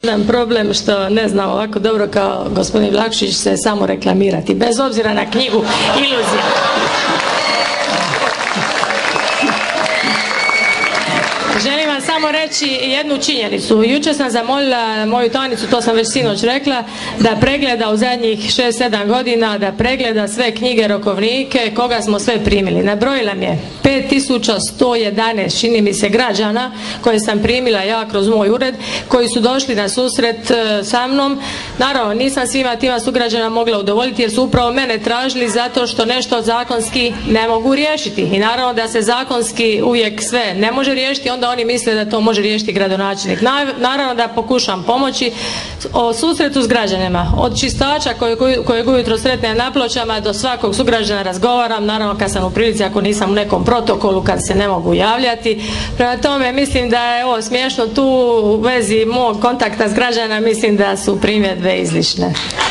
Jedan problem što ne znam ovako dobro kao gospodin Vlahušić se samo reklamirati, bez obzira na knjigu Iluzija. Želim vam samo reći jednu činjenicu. Jučer sam zamolila moju tajnicu, to sam već sinoć rekla, da pregleda u zadnjih 6-7 godina, da pregleda sve knjige, rokovnike, koga smo sve primili. Nabrojila mi je 5111, čini mi se, građana koje sam primila ja kroz moj ured, koji su došli na susret sa mnom. Naravno, nisam svima tima sugrađana mogla udovoljiti jer su upravo mene tražili zato što nešto zakonski ne mogu riješiti. I naravno da se zakonski uvijek sve ne može riješiti, onda oni misle da to može riješiti gradonačelnik. Naravno da pokušam pomoći o susretu s građanima. Od čistača kojeg ujutro sretnem na Pločama do svakog sugrađana razgovaram, naravno kad sam u prilici, ako nisam u nekom protokolu kad se ne mogu javljati. Prema tome mislim da je ovo smiješno tu u vezi mog kontakta s građanima, mislim da su primjedbe izlišne.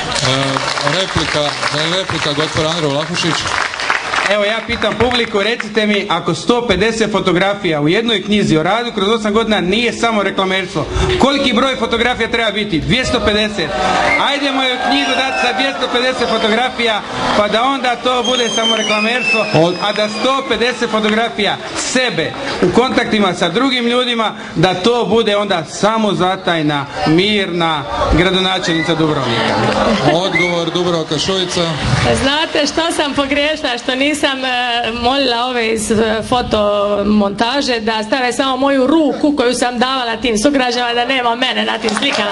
Replika gospodin Andrej Vlahušić. Evo ja pitam publiku, recite mi, ako 150 fotografija u jednoj knjizi o radu kroz 8 godina nije samo reklamerstvo, koliki broj fotografija treba biti? 250. Ajde moju knjigu dati sa 250 fotografija, pa da onda to bude samo reklamerstvo, a da 150 fotografija sebe u kontaktima sa drugim ljudima, da to bude onda samozatajna, mirna gradonačelnica Dubrovnika. Odgovor Dubravka Šuica. Znate što sam pogriješila, što nisam molila ove iz fotomontaže da stave samo moju ruku koju sam davala tim sugrađanima, da nema mene na tim slikama.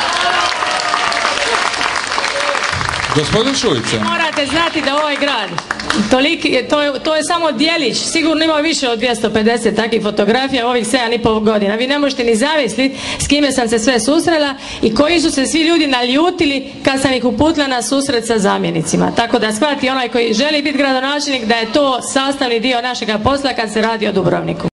Gospodin Šuica. Morate znati da ovaj grad, to je samo djelić, sigurno ima više od 250 takvih fotografija u ovih 7,5 godina. Vi ne možete ni zamisliti s kime sam se sve susrela i koji su se svi ljudi naljutili kad sam ih uputila na susret sa zamjenicima. Tako da shvati onaj koji želi biti gradonačelnik da je to sastavni dio našega posla kad se radi o Dubrovniku.